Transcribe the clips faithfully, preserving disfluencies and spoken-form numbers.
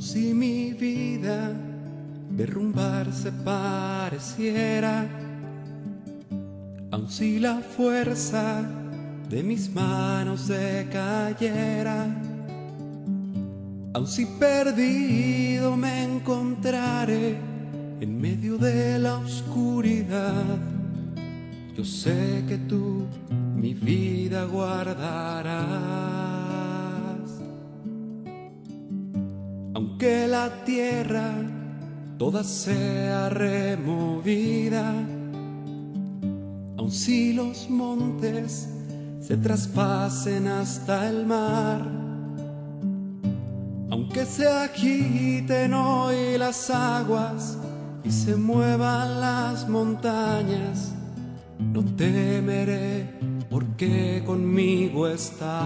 Si mi vida derrumbarse pareciera, aun si la fuerza de mis manos decayera, aun si perdido me encontrare en medio de la oscuridad, yo sé que tú mi vida guardarás. Aunque la tierra toda sea removida, aun si los montes se traspasen hasta el mar, aunque se agiten hoy las aguas y se muevan las montañas, no temeré porque conmigo estás.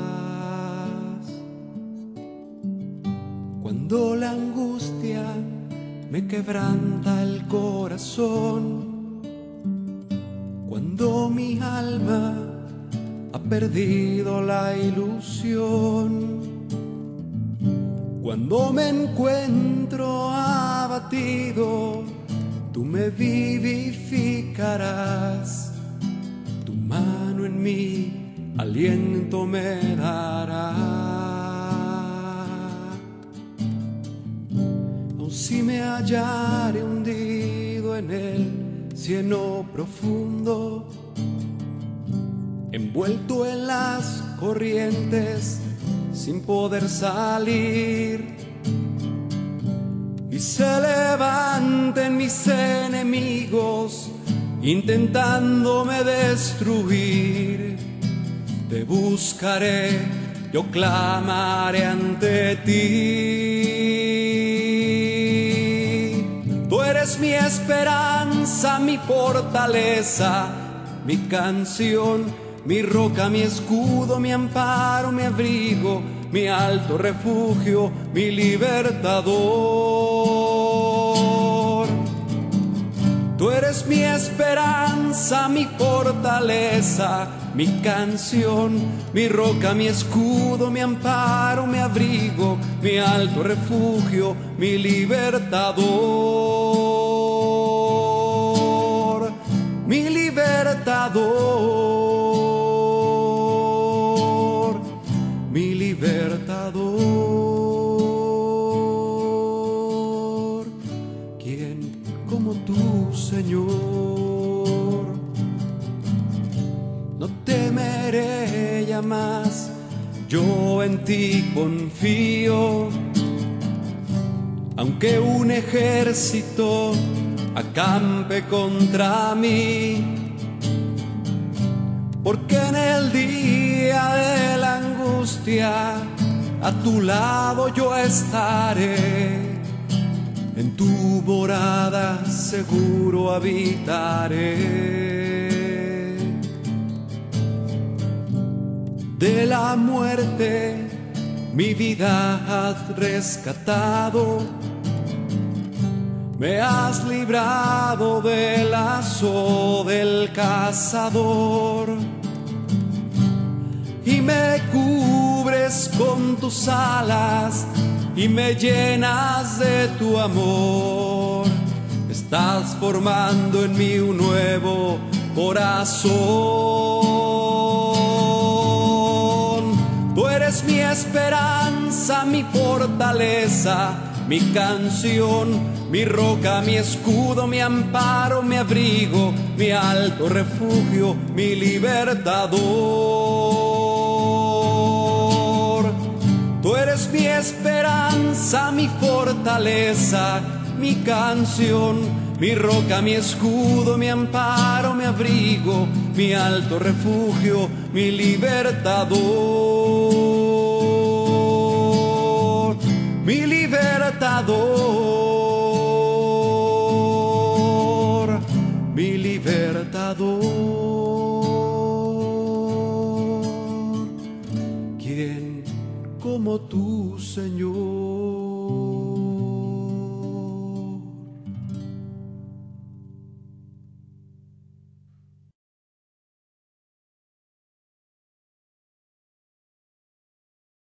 Cuando la angustia me quebranta el corazón, cuando mi alma ha perdido la ilusión, cuando me encuentro abatido, tú me vivificarás, tu mano en mí aliento me dará. Aun si me hallare hundido en el cieno profundo, envuelto en las corrientes sin poder salir, y se levanten mis enemigos intentándome destruir, te buscaré, yo clamaré ante ti. Tú eres mi esperanza, mi fortaleza, mi canción, mi roca, mi escudo, mi amparo, mi abrigo, mi alto refugio, mi libertador. Tú eres mi esperanza, mi fortaleza, mi canción, mi roca, mi escudo, mi amparo, mi abrigo, mi alto refugio, mi libertador, mi libertador, mi libertador. ¿Quién como tú, Señor? No temeré ya más, yo en ti confío. Aunque un ejército acampe contra mí, porque en el día de la angustia a tu lado yo estaré, en tu morada seguro habitaré. De la muerte mi vida has rescatado, me has librado del lazo del cazador, y me cubres con tus alas y me llenas de tu amor. Estás formando en mí un nuevo corazón. Tú eres mi esperanza, mi fortaleza, mi canción, mi roca, mi escudo, mi amparo, mi abrigo, mi alto refugio, mi libertador. Tú eres mi esperanza, mi fortaleza, mi canción, mi roca, mi escudo, mi amparo, mi abrigo, mi alto refugio, mi libertador, mi libertador, mi libertador. ¿Quién como tú, Señor?